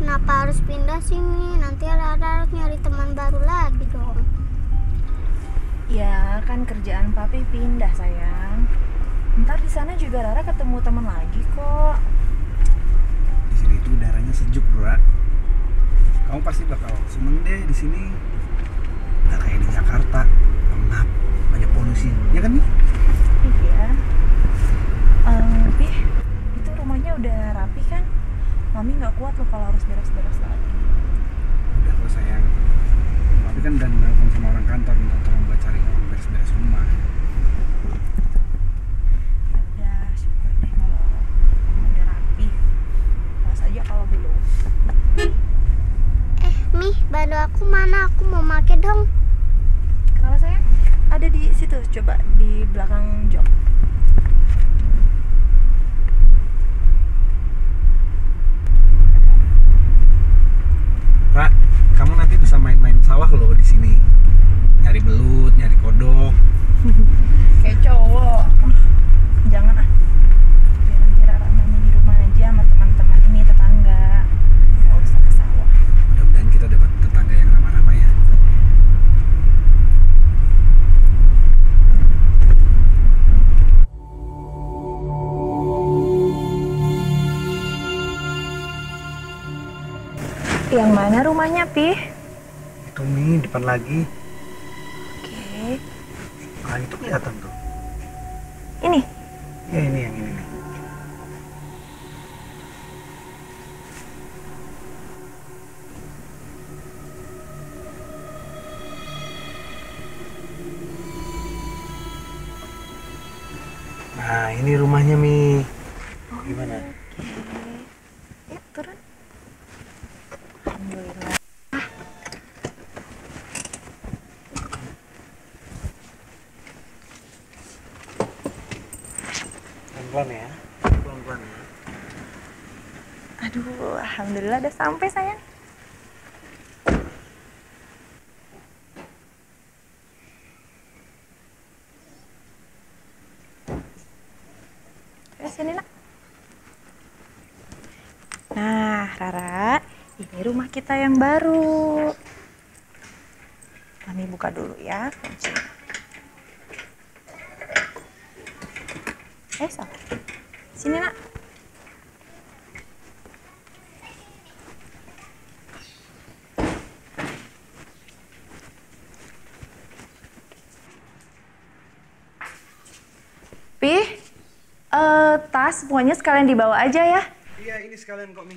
Kenapa harus pindah sini? Nanti Rara harus nyari teman baru lagi dong. Ya kan kerjaan papi pindah sayang. Ntar di sana juga Rara ketemu teman lagi kok. Di sini tuh udaranya sejuk, Ra. Kamu pasti bakal seneng deh di sini. Gak kayak di Jakarta, pengap, banyak polusi, ya kan nih? Iya. Pih, itu rumahnya udah rapi kan? Mami nggak kuat loh kalau harus beres-beres lagi. Udah kok sayang. Tapi kan udah nelfon sama orang kantor minta tolong buat cari orang beres-beres rumah. Ya udah, syukur deh kalau emang udah rapi. Pas aja kalau belum. Mi, bandu aku mana? Aku mau make dong. Kenapa sayang? Ada di situ, coba di belakang jok. Ra, kamu nanti bisa main-main sawah loh di sini. Nyari belut, nyari kodok. Kayak cowok. Jangan ah. Biar nanti Rara main di rumah aja sama teman-teman ini tetangga. Nggak usah ke sawah. Mudah-mudahan kita dapat tetangga yang ramah-ramah ya. Yang mana rumahnya, Pih? Itu nih, depan lagi. Oke. Nah, itu kelihatan tuh. Ini. Ya, ini yang ini nih. Nah, ini rumahnya, Mi. Gimana? Yuk, turun. Alhamdulillah. Pelan-pelan ya. Pelan-pelan ya. Aduh, alhamdulillah udah sampai sayang. Sini nak. Nah, Rara, ini rumah kita yang baru. Kami buka dulu ya kuncinya. So. Sini nak. Pih, tas semuanya sekalian dibawa aja ya. Iya, ini sekalian kok, Mi.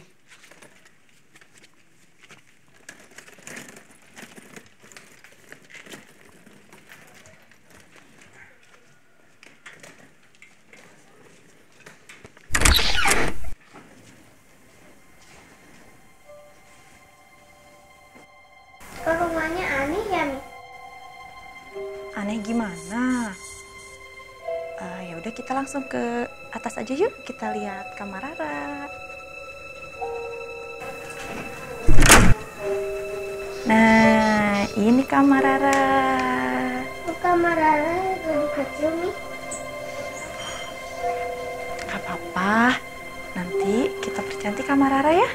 Kok rumahnya aneh ya, Mi? Aneh gimana? Ya udah kita langsung ke atas aja yuk. Kita lihat kamar Rara. Nah, ini kamar Rara. Kok kamar Rara lebih kecil, Mi? Gak apa-apa. Nanti kita percantik kamar Rara ya.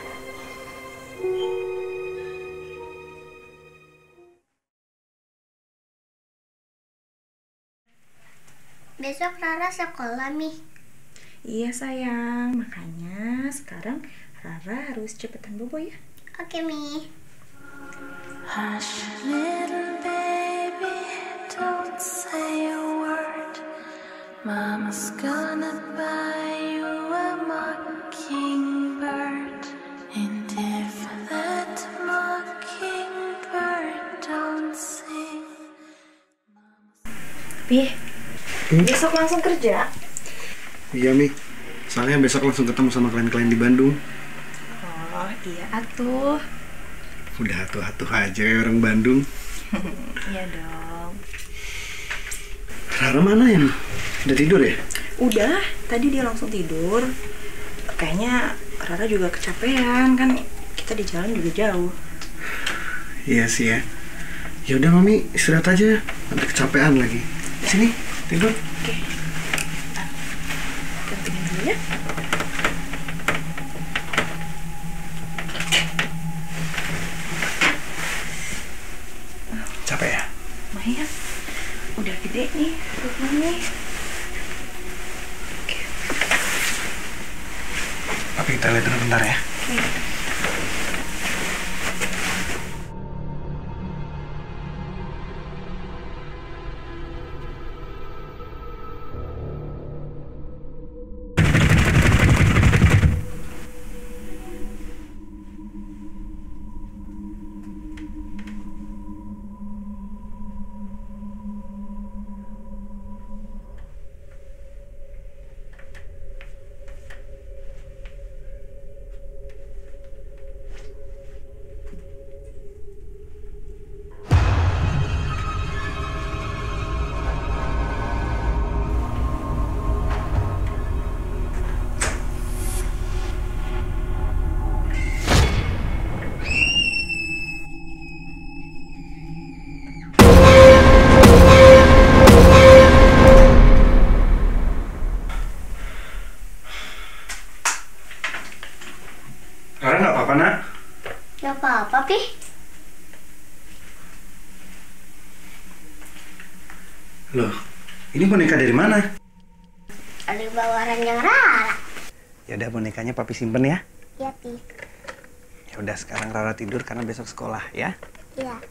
Besok Rara sekolah, Mi. Iya sayang, makanya sekarang Rara harus cepetan bobo ya. Oke, Mi. Hush, little baby, don't say a word. Mama's gonna buy you a mockingbird. And if that mockingbird don't sing. Pih, besok langsung kerja? Iya, Mi. Soalnya besok langsung ketemu sama klien-klien di Bandung. Oh iya atuh. Udah atuh-atuh aja kayak orang Bandung. Iya dong. Rara mana ya, Mi? Udah tidur ya? Udah, tadi dia langsung tidur. Kayaknya Rara juga kecapean, kan kita di jalan juga jauh. Iya sih ya. Ya udah, Mami, istirahat aja. Nanti kecapean lagi. Sini, tidur. Oke. Gantiin dulu ya. gede nih rumahnya. Tapi kita lihat dulu bentar ya. Rara nggak apa-apa, Nak? Gak apa-apa, Pi. Loh, ini boneka dari mana? Ada bawa ranjang Rara. Ya udah, bonekanya Papi simpen ya. Iya, Pi. Ya udah, sekarang Rara tidur karena besok sekolah ya. Iya.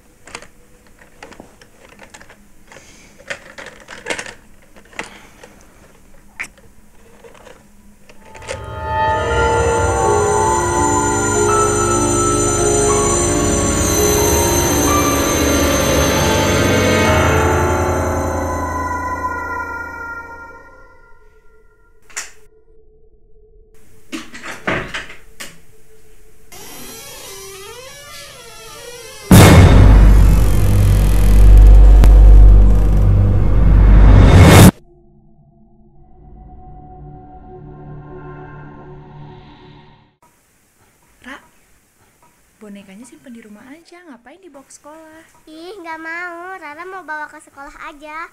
Bonekanya simpen di rumah aja, ngapain dibawa ke sekolah? Ih, nggak mau. Rara mau bawa ke sekolah aja.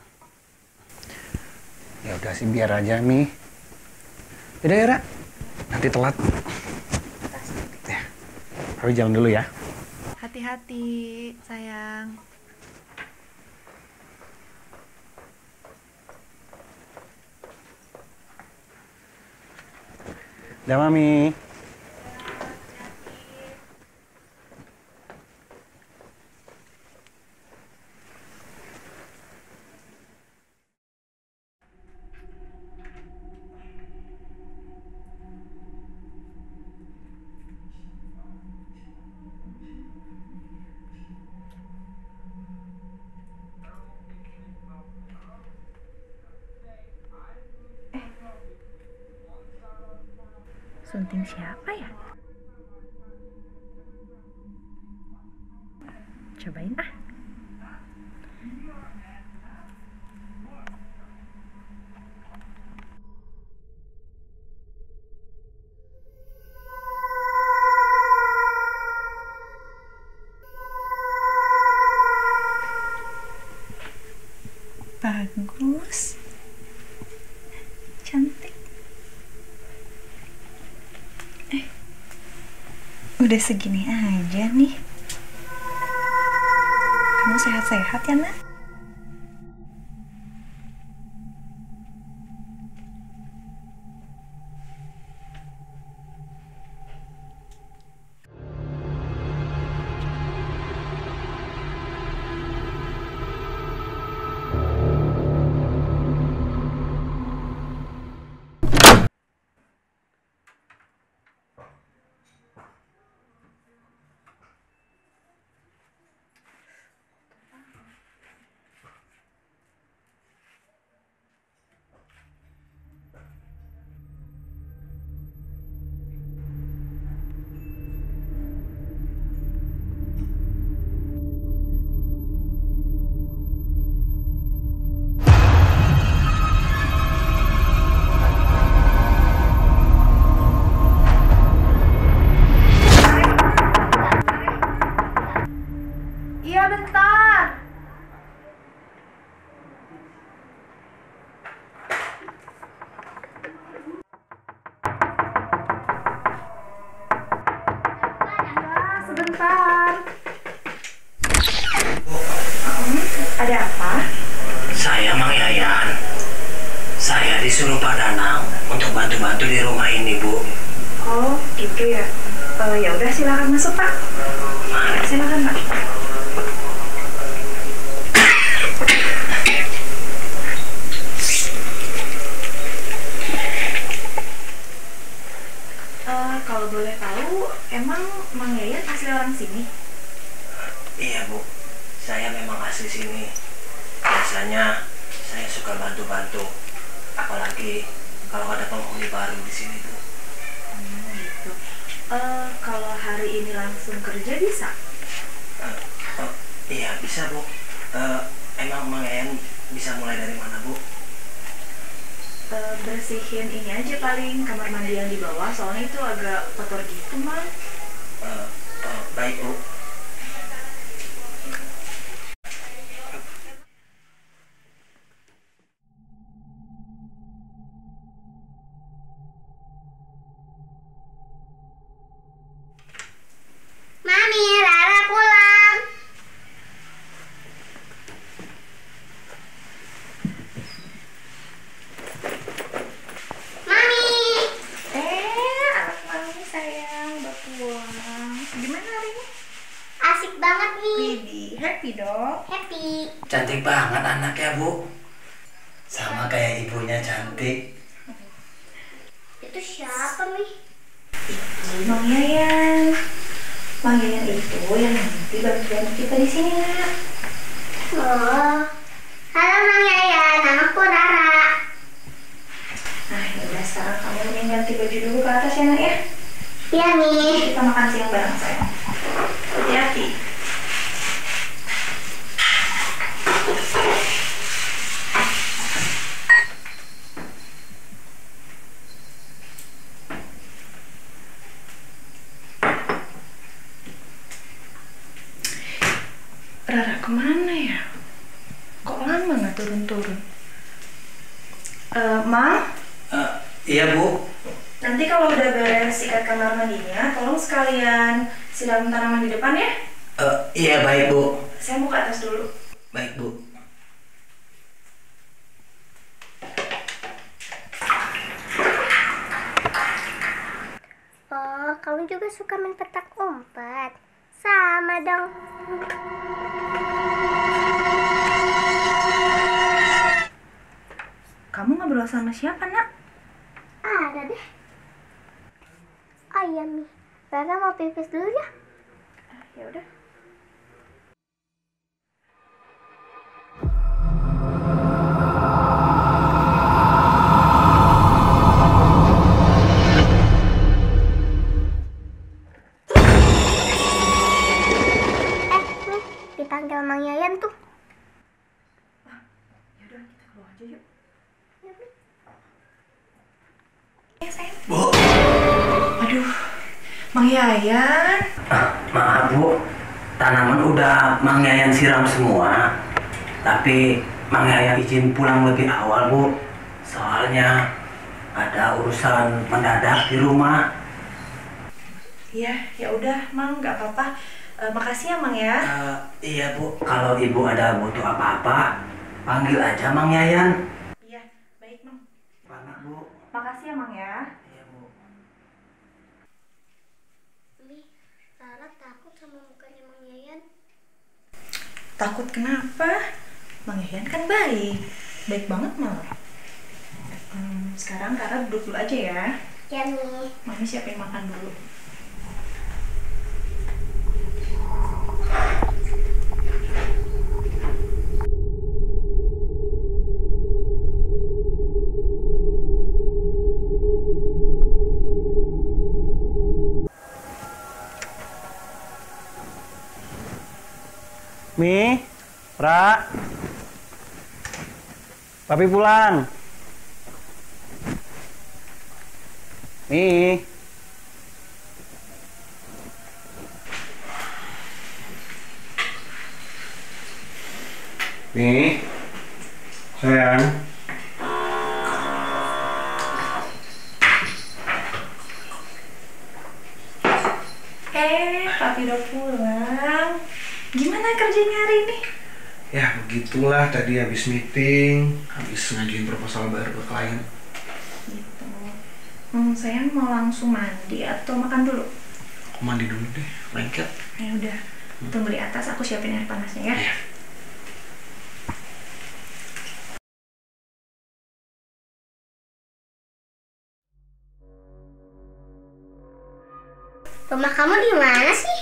Ya udah sih, biar aja, Mi. Yaudah ya, Ra. Nanti telat. Ya. Papi jalan dulu ya. Hati-hati, sayang. Dah, Mami. Sunting siapa ya? Cobain ah. Bagus. Cantik. Udah segini aja nih. Kamu sehat-sehat ya, Nak? Saya Mang Yayan. Saya disuruh Pak Danang untuk bantu-bantu di rumah ini, Bu. Oh, gitu ya. Ya udah silakan masuk, Pak. Silakan, Pak. Kalau boleh tahu, emang Mang Yayan asli orang sini? Iya, Bu. Saya memang asli sini. Biasanya saya suka bantu-bantu. Apalagi kalau ada penghuni baru di sini, Bu. Gitu. Kalau hari ini langsung kerja bisa? Iya, bisa, Bu. Emang Mang Yayan bisa mulai dari mana, Bu? Bersihin ini aja paling kamar mandi yang di bawah, soalnya itu agak kotor gitu, Mang. Baik, Bu. Mami, Rara pulang. Mami. Anak mami sayang, udah pulang. Gimana hari ini? Asik banget nih. Widih, happy dong. Happy. Cantik banget anaknya, Bu. Sama kayak ibunya cantik. Itu siapa nih? Mang Yayan. Mang Yayan itu yang nanti bantu-bantu kita di sini, Nak. Oh. Halo Mang Yayan, namaku Rara. Nah, ya udah sekarang kamu mending ganti baju dulu ke atas ya, Nak ya. Iya nih. Kita makan siang bareng sayang. Hati-hati. Rara kemana ya? Kok lama nggak turun-turun? Mang, Iya, Bu. nanti kalau udah beres sikat kamar mandinya, tolong sekalian siram tanaman di depan ya. Iya, baik, Bu. Saya mau ke atas dulu. Baik, Bu. Oh, kamu juga suka main petak umpet? Sama dong. Kamu ngobrol sama siapa, Nak? Ada deh. Oh iya, Mi. Rara mau pipis dulu ya? Ya udah. Mi, dipanggil Mang Yayan tuh. Ya udah, kita keluar aja yuk. Bu. Aduh, Mang Yayan. Maaf, Bu. Tanaman udah Mang Yayan siram semua. Tapi Mang Yayan izin pulang lebih awal, Bu. Soalnya ada urusan mendadak di rumah. Iya, ya udah, Mang, nggak apa-apa. Makasih ya, Mang ya. Iya, Bu. Kalau Ibu ada butuh apa-apa, panggil aja Mang Yayan. Iya, baik, Mang. Banget, Bu. Makasih ya, Mang ya. Iya, Bu. Mi, Rara takut sama mukanya Mang Yayan. Takut kenapa? Mang Yayan kan baik. Baik banget malah. Sekarang Rara duduk dulu aja ya. Ya, Mi. Mami siapin makan dulu. Mi, Ra, Papi pulang. Mi. Mi, sayang. Papi udah pulang. Gimana kerjanya hari ini? Ya begitulah, tadi habis meeting, habis ngajuin proposal baru ke klien. Gitu. Sayang mau langsung mandi atau makan dulu? Aku mandi dulu deh, lengket. Ya udah, tunggu di atas, aku siapin air panasnya ya. Iya. Rumah kamu di mana sih?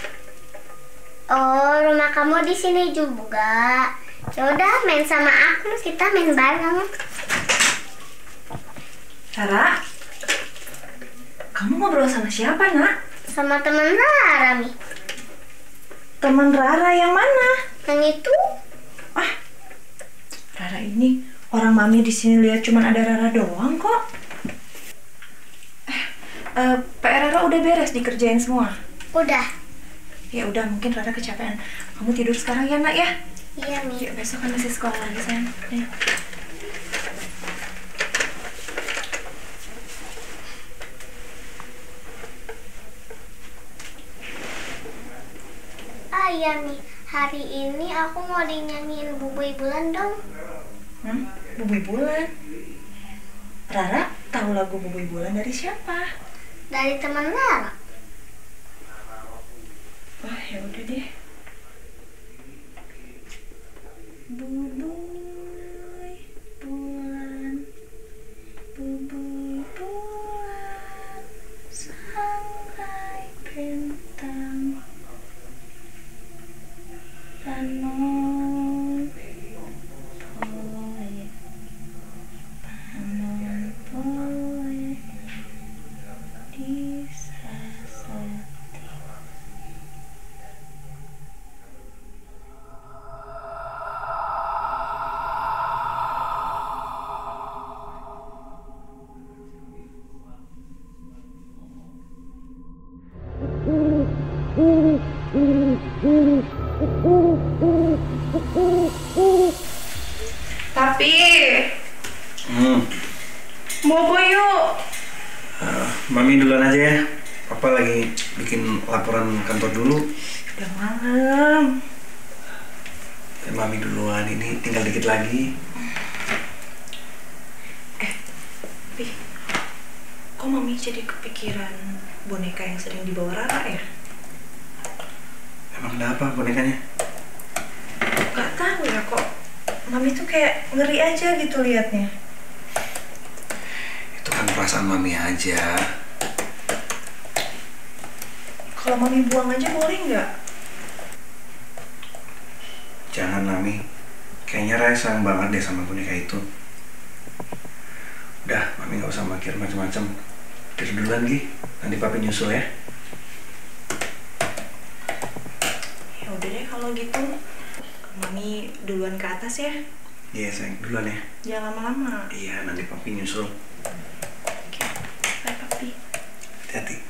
Oh, rumah kamu di sini juga. Ya udah, main sama aku, kita main bareng. Rara, kamu ngobrol sama siapa, Nak? Sama teman Rara, Mi. Teman Rara yang mana? Yang itu? Rara ini orang Mami di sini lihat cuman ada Rara doang kok. PR Rara udah beres dikerjain semua. Udah. Ya udah, mungkin Rara kecapean. Kamu tidur sekarang ya, Nak ya? Iya, Mi. Yuk, besok kan masih sekolah lagi, sayang. Ayo. Iya, Mi. Hari ini aku mau dinyanyiin Bubuy Bulan dong. Bubuy Bulan. Rara tahu lagu Bubuy Bulan dari siapa? Dari teman Rara. Wah, ya udah deh. Bubuy bulan, bubuy bulan, sangkai bintang, panon poe, panon poe, disasati. Tapi bobo yuk. Mami duluan aja ya. Papa lagi bikin laporan kantor dulu. Udah malam. Dan Mami duluan, ini tinggal dikit lagi. Pi, kok Mami jadi kepikiran boneka yang sering dibawa Rara ya? Emang ada apa bonekanya? Gak tahu ya kok. Mami tuh kayak ngeri aja gitu liatnya. Itu kan perasaan Mami aja. Kalau Mami buang aja boleh nggak? Jangan, Mami. Kayaknya Raya sayang banget deh sama boneka itu. Udah, Mami gak usah mikir macam-macam. Tidur duluan, Gi. Nanti Papi nyusul ya. Ya udah deh kalau gitu. Mami duluan ke atas ya. Iya, sayang. Duluan ya. Jangan lama-lama. Iya, nanti Papi nyusul. Oke. Bye, Papi. Hati-hati.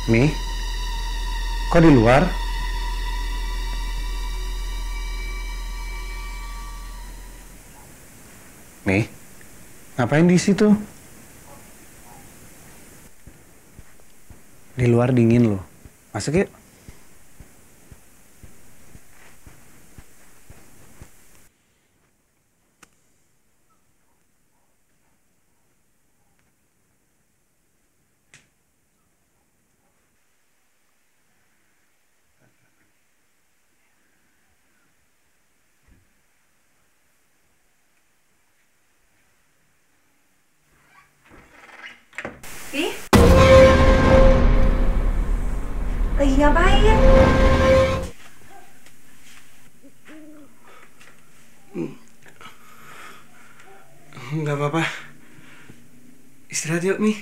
Mi, kok di luar? Mi, ngapain di situ? Di luar dingin loh. Masuk yuk. Ih, lagi ngapain? Nggak apa-apa. Istirahat yuk, Mi.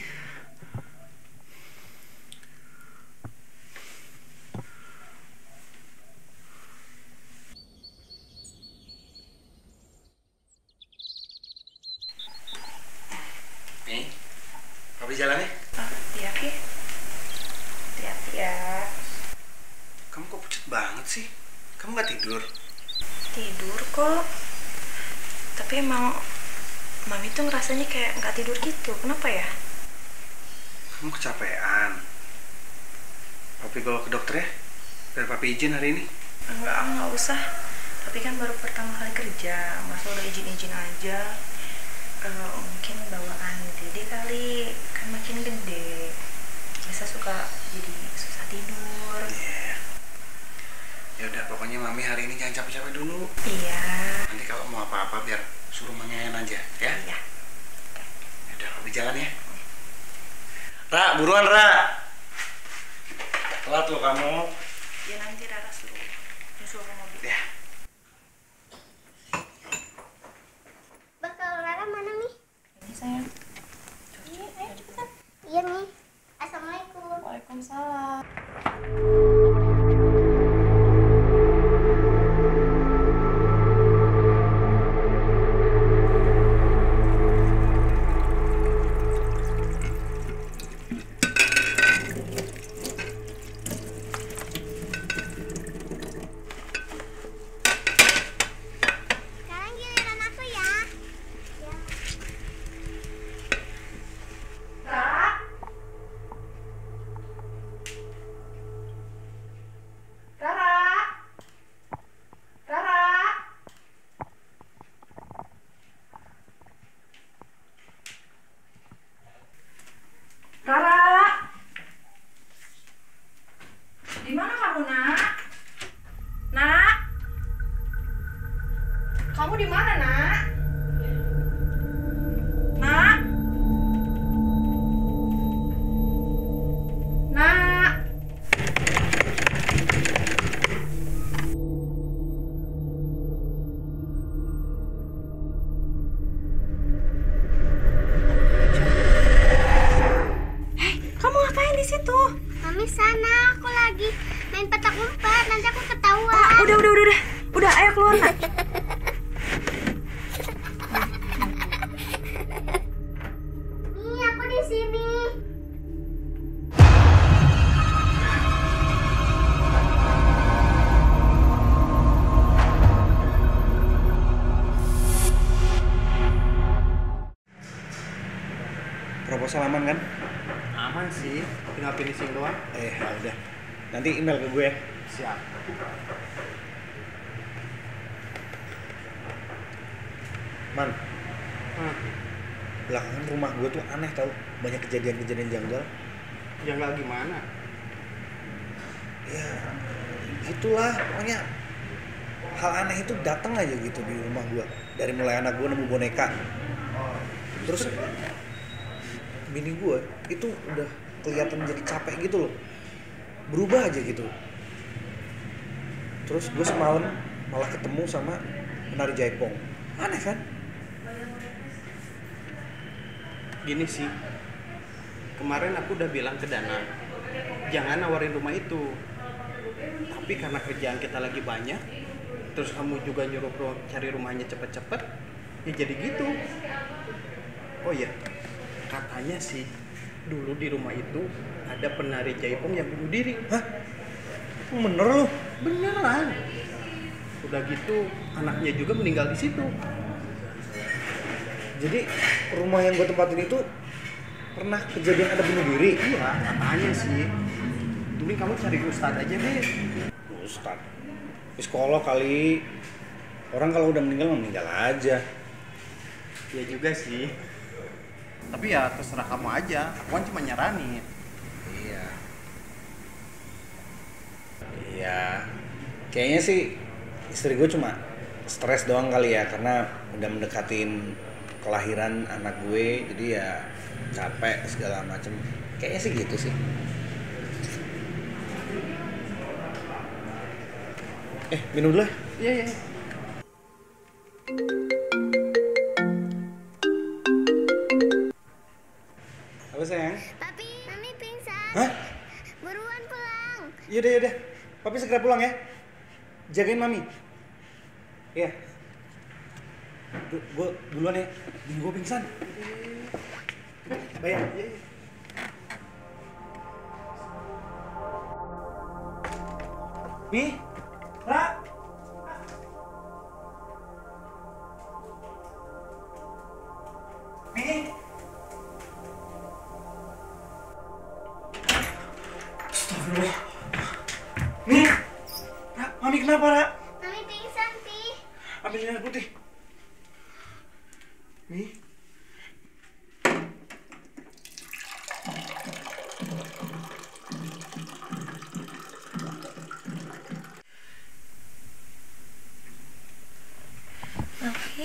Mi, Papi jalan ya? Iya, Ki. Hati-hati ya. Kamu kok pucat banget sih? Kamu nggak tidur? Tidur kok. Tapi emang Mami tuh ngerasanya kayak nggak tidur gitu. Kenapa ya? Kamu kecapean. Papi bawa ke dokter ya? Biar Papi izin hari ini. Enggak usah. Tapi kan baru pertama kali kerja. Masa udah izin-izin aja. Mungkin bawaan Dede kali. Kan makin gede. Biasa suka jadi susah tidur. Iya. Ya udah, pokoknya Mami hari ini jangan capek-capek dulu. Iya. Nanti kalau mau apa-apa biar suruh Manyayan aja, ya? Iya. Ya udah, Papi jalan ya. Ra, buruan Ra. Telat lo kamu. Ya nanti Rara suruh nyusul ke mobil. Ya. Bakal Rara mana, Mi? Ini sayang. Ini, ayo cepetan. Iya, Mi. Assalamualaikum. Waalaikumsalam. Sekarang giliran aku ya. Ya. Rara, di mana kamu, Nak? Nak, kamu di mana, Nak? Nak, Nak. Kamu ngapain di situ? Mami sana, aku lagi main petak umpet. Nanti aku ketahuan. Udah, ayo keluar, Nak. Nih, aku di sini. Proposal aman kan? Aman sih, tinggal finishing doang. Ya udah. Nanti email ke gue. Siap. Man, belakangan rumah gue tuh aneh tau. Banyak kejadian-kejadian janggal. Ya nggak gimana. Ya, gitulah. Pokoknya hal aneh itu datang aja gitu di rumah gue. Dari mulai anak gue nemu boneka. Terus bini gue itu udah kelihatan jadi capek gitu loh. Berubah aja gitu. Terus gue semalam malah ketemu sama penari jaipong. Aneh kan? Gini sih, kemarin aku udah bilang ke Dana, jangan nawarin rumah itu. Tapi karena kerjaan kita lagi banyak, terus kamu juga nyuruh cari rumahnya cepet-cepet, ya jadi gitu. Oh iya, katanya sih Dulu di rumah itu ada penari jaipong yang bunuh diri. Hah? Bener lu? Beneran. Udah gitu anaknya juga meninggal di situ. Jadi rumah yang gue tempatin itu pernah kejadian ada bunuh diri? Iya, katanya sih. Mending kamu cari ustadz aja deh. Ustad, psikolog kali. Orang kalau udah meninggal meninggal aja. Ya juga sih. Tapi ya terserah kamu aja. Aku kan cuma nyaranin. Iya. Iya. Kayaknya sih istri gue cuma stres doang kali ya, karena udah mendekatin kelahiran anak gue, jadi ya capek segala macem. Kayaknya sih gitu sih. Minum dulu ya. Iya, iya. Halo sayang. Papi, Mami pingsan. Hah? Buruan pulang. Yaudah. Papi segera pulang ya. Jagain Mami. Iya. Gue duluan ya. Bini gue pingsan. Bayar. Mi, Ra. Mi. Astagfirullah. Mi. Ra, Mami kenapa, Ra? Mami pingsan, Pi. Ambilin air putih. Mi. Tapi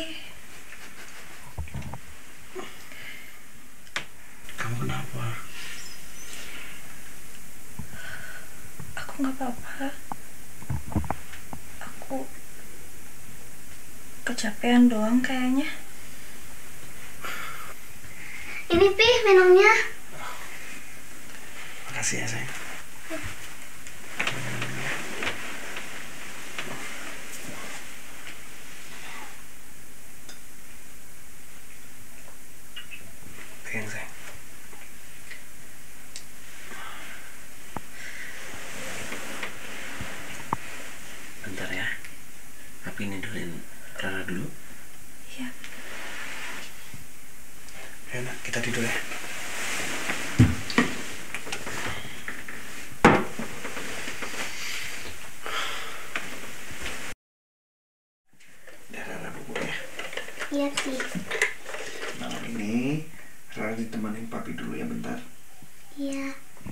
Kamu kenapa? aku nggak apa-apa. Aku kecapean doang kayaknya. Ini Pi minumnya. Makasih ya sayang. Pegang sayang. Bentar ya. Papi nidurin Rara dulu. Iya. Ayo nak, kita tidur ya. Udah Rara bubuk ya. Iya, Pi. Malam ini Rara ditemanin papi dulu ya bentar. Iya.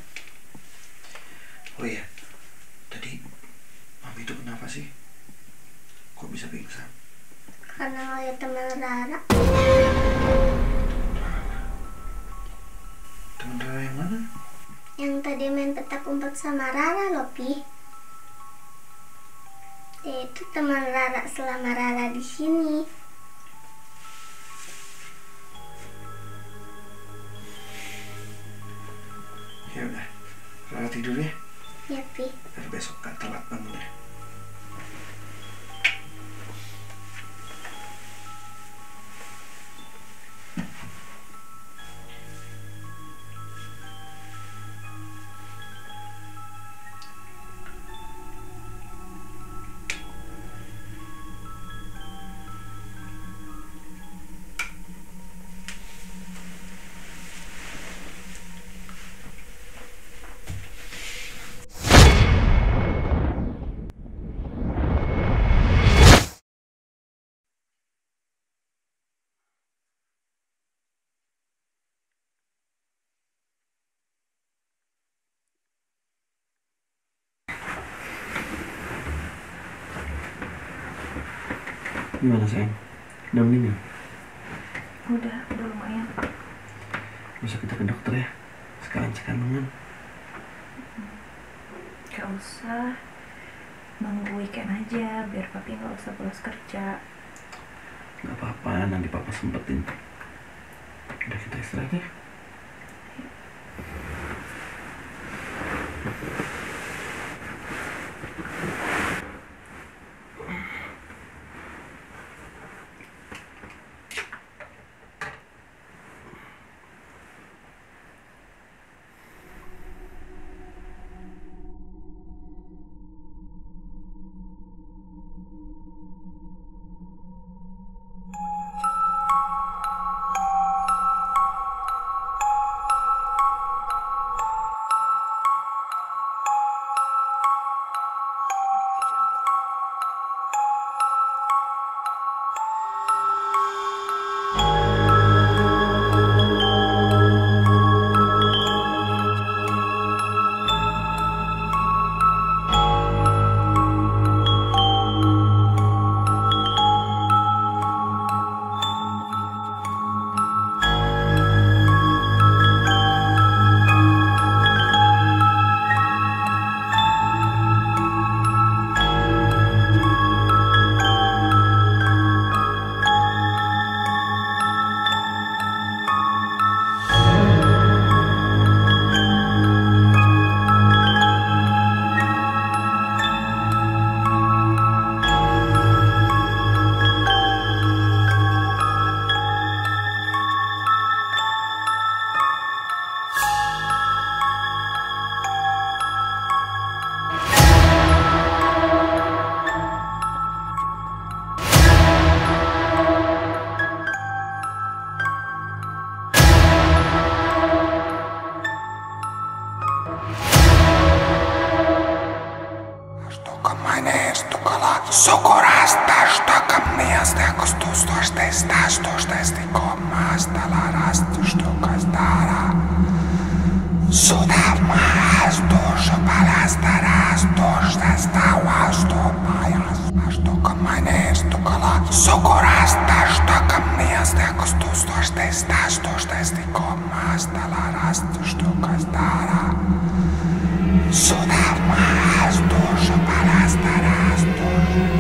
Oh iya, tadi Mami itu kenapa sih? Kok bisa pingsan? Karena ngeliat teman Rara. Temen Rara yang mana? Yang tadi main petak umpet sama Rara loh, Pi. Dia itu teman Rara selama Rara di sini. Ya udah, Rara tidur ya. Ya, Pi. Biar besok gak telat bangun ya. Gimana sayang? Udah mendingan? Udah lumayan. Bisa kita ke dokter ya? Sekarang. Gak usah. Nunggu weekend aja biar papi gak usah pulas kerja. Gak apa-apa, nanti papa sempetin. Udah kita istirahat ya? Socorasta stakamias de acostustos de stastos de comas de la rastus do castara. Sudamas dos palastarás dos destawas do mayas do camanes do cala. Socorasta stakamias de acostustos de stastos de comas de la rastus do castara. Sudamas dos palastarás dos.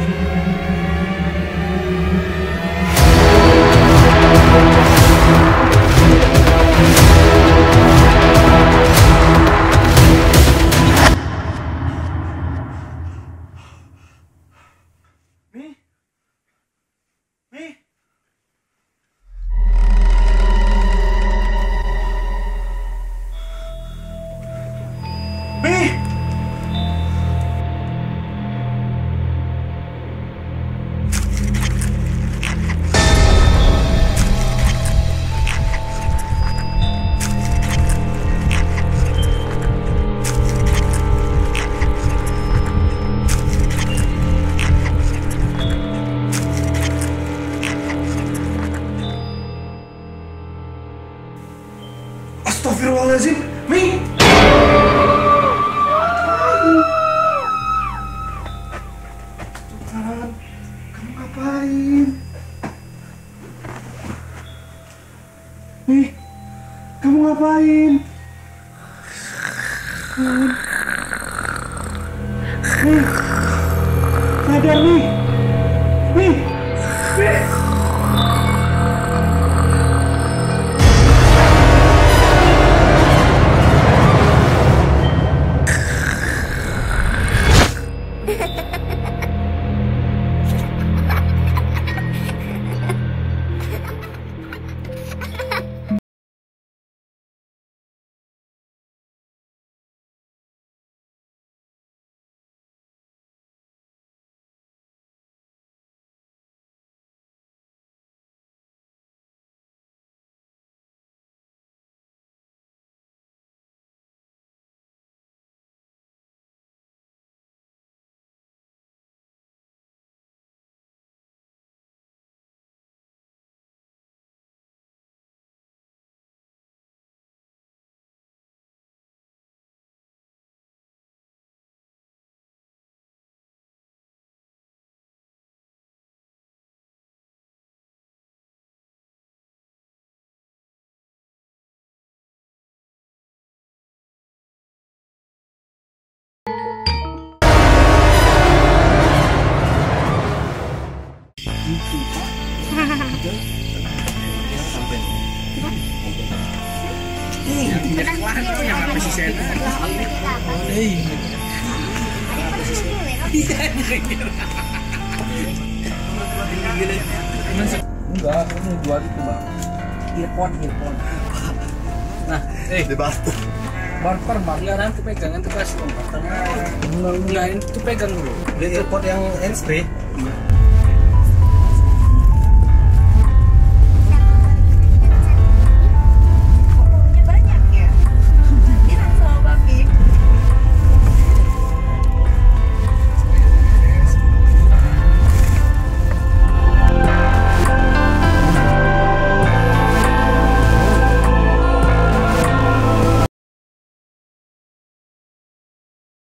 Astagfirullahaladzim, Mi! Tuhan, kamu ngapain? Mi, kamu ngapain? Mi, sadar Mi! Mi! Mi! Enggak, aku mau jual itu bang. Earphone. Nah, Di barter. barter bang. Enggak, nanti pegangan tuh kasih bang. Enggak, itu pegang dulu. Beli earphone yang handsfree.